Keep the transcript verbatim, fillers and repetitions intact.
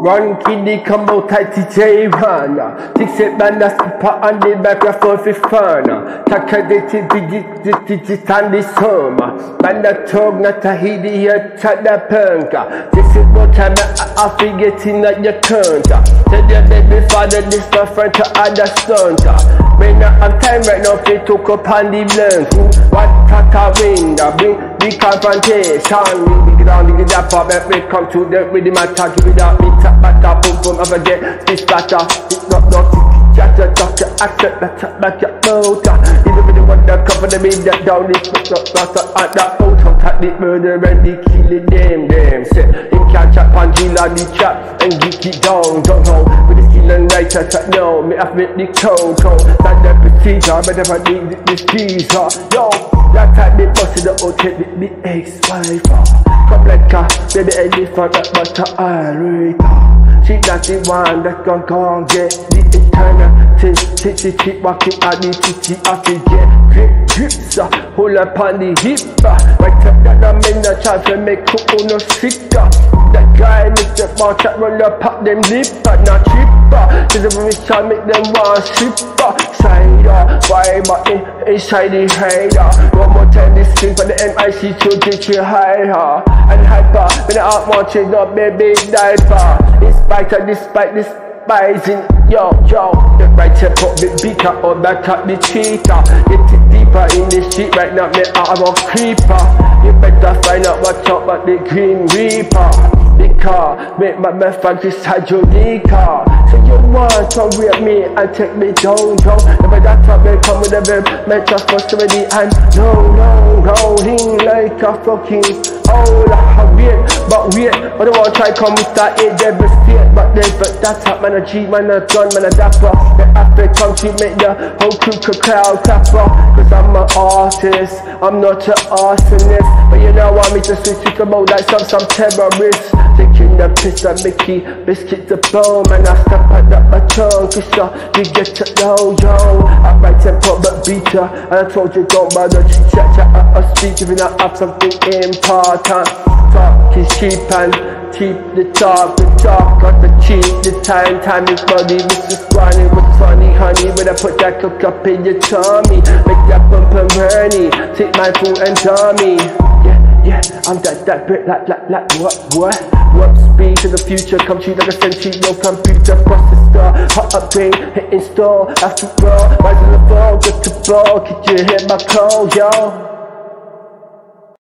Run kiddie combo tight T J Rana. Six eight banda skipper on the back of four fifth fana. Takadeti digital this summer. Banda tog na tahidi ya tada penka. This is what time I forget in at your counter. Tell your baby father this my friend to other stunter. When I have time right now they took up on the blank. What tata window bring the confrontation. We get down, we get that pop, we come to the rhythm attack. Without me tap back up, boom boom, I forget this batter. It's not not chatter, doctor, actor, back up, back up, motor. Even with the one that cover the made that down, this not not not at that photo. Tap the murder and the killing them, them. Say him can't chat on Gila the chat and geek it down, don't know. With the skill and writer, chat no, me have met the code, code. That the procedure, but if I need this visa, yo. That type they busted the hotel with the ex-wife. Come like a baby elephant that butter irritator. She not the one that gon' gon' get the eternity. Titty keep walking out the titty I forget. Grip grips, hold up on the hip. Right up that I'm in the chance to make cool no sicker. That guy make the bar chat roll up pop them lip, but not cheaper. Cause the rich try make them want shipper. Sider, viber in inside the hater. One more time this thing for the N I C to get you higher and hyper. When I out watching up baby diaper. In spite of despite despising, yo yo. The right step up the beaker or back up the cheater. Get it deeper in the street right now, me I'm a creeper. You better find out what's up at the Green Reaper. Because make my best friend decide your car. So you want to rape me and take me down, down. Never that time they come with a verb, make just for somebody and no, no, rolling like a fucking old I wait, but wait, I don't want to try come with that eight devastate. But there's but that's up man a G, man a gun, man a dapper. The after country make the whole crew crowd tapper. Cause I'm an artist, I'm not an arsonist. But you know I me to switch it about like some some terrorists. Taking the piss of Mickey, biscuit the bone. Man I step at the baton, cause you get to know, yo. I write tempo but beater, and I told you don't bother to chat chat at a speech if you not have something important. Talk is cheap and keep the talk, the talk got the cheap, the time, time is money. Mister Squanny with funny honey, when I put that cook up in your tummy, make that bump and burny, take my food and dummy. Yeah, yeah, I'm that, that bit like, like, like, what, what? Warp speed to the future, come treat like a century, no computer processor. Hot upgrade, hit install, after all, rise in the fall, get to ball, get your head back cold, yo.